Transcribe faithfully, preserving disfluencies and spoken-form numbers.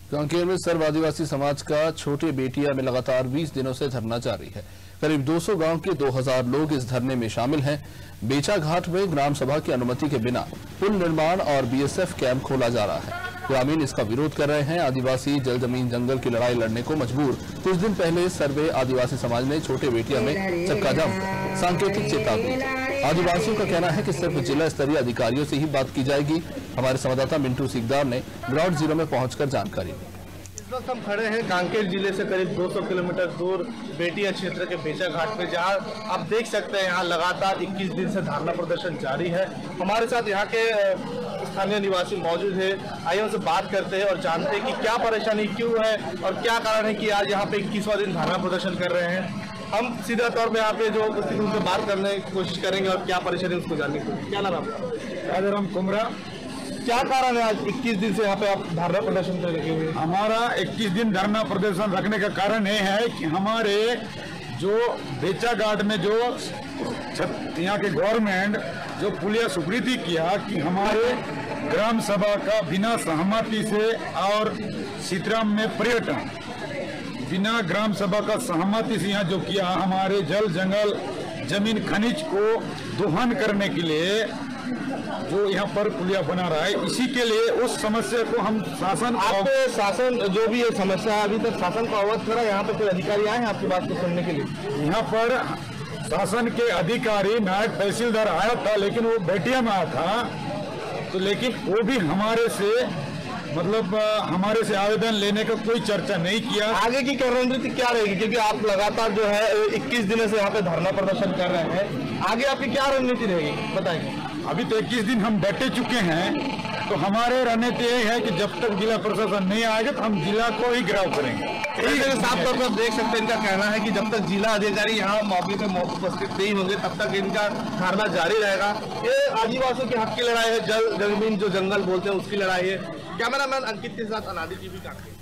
कांकेर में सर्व आदिवासी समाज का छोटे बेटिया में लगातार बीस दिनों से धरना जारी है। करीब दो सौ गांव के दो हज़ार लोग इस धरने में शामिल हैं। बेचा घाट में ग्राम सभा की अनुमति के बिना पुल निर्माण और बीएसएफ कैंप खोला जा रहा है। ग्रामीण इसका विरोध कर रहे हैं। आदिवासी जल जमीन जंगल की लड़ाई लड़ने को मजबूर। कुछ दिन पहले सर्वे आदिवासी समाज ने छोटे बेटिया में चक्का जाम सांकेतिक चेतावनी दी। आदिवासियों का कहना है कि सिर्फ जिला स्तरीय अधिकारियों से ही बात की जाएगी। हमारे संवाददाता मिंटू सिकदार ने ग्राउंड जीरो में पहुंचकर जानकारी दी। इस वक्त हम खड़े हैं कांकेर जिले से करीब दो सौ किलोमीटर दूर बेटिया क्षेत्र के बेचा घाट पे, जहां आप देख सकते हैं यहाँ लगातार इक्कीस दिन से धरना प्रदर्शन जारी है। हमारे साथ यहाँ के स्थानीय निवासी मौजूद है। आइए उनसे बात करते हैं और जानते हैं कि क्या परेशानी क्यों है और क्या कारण है कि आज यहाँ पे इक्कीसवां दिन धरना प्रदर्शन कर रहे हैं। हम सीधा तौर पे यहाँ पे जो उपस्थित उनसे बात करने की कोशिश करेंगे और क्या परेशानी उसको जानने की। क्या नाम है आपका? राजाराम कुमरा। क्या कारण है आज इक्कीस दिन से यहाँ पे आप धरना प्रदर्शन कर रखे हुए? हमारा इक्कीस दिन धरना प्रदर्शन रखने का कारण ये है कि हमारे जो बेचा घाट में जो यहाँ के गवर्नमेंट जो पुलिया स्वीकृति किया कि हमारे ग्राम सभा का बिना सहमति से और सीतराम में पर्यटन बिना ग्राम सभा का सहमति से यहाँ जो किया, हमारे जल जंगल जमीन खनिज को दोहन करने के लिए जो यहाँ पर पुलिया बना रहा है, इसी के लिए उस समस्या को हम शासन आप शासन जो भी ये समस्या है अभी तक शासन को अवगत करा? यहाँ पे कोई अधिकारी आए हैं आपकी बात को सुनने के लिए? यहाँ पर शासन के अधिकारी नायब तहसीलदार आया था, लेकिन वो बेटिया में आया था, तो लेकिन वो भी हमारे से मतलब हमारे से आवेदन लेने का कोई चर्चा नहीं किया। आगे की रणनीति क्या रहेगी, क्योंकि आप लगातार जो है इक्कीस दिनों से यहाँ पे धरना प्रदर्शन कर रहे हैं, आगे आपकी क्या रणनीति रहेगी बताइए? अभी तो इक्कीस दिन हम डटे चुके हैं, तो हमारे रणनीति ये है कि जब तक जिला प्रशासन नहीं आएगा तो हम जिला को ही घेराव करेंगे। साफ तौर पर आप देख सकते हैं इनका कहना है कि जब तक जिला अधिकारी यहाँ मौके पे उपस्थित नहीं होंगे तब तक इनका धरना जारी रहेगा। ये आदिवासियों के हक की लड़ाई है, जल जमीन जो जंगल बोलते हैं उसकी लड़ाई है। कैमरामैन अंकित के साथ अनादि टीवी कांकेर।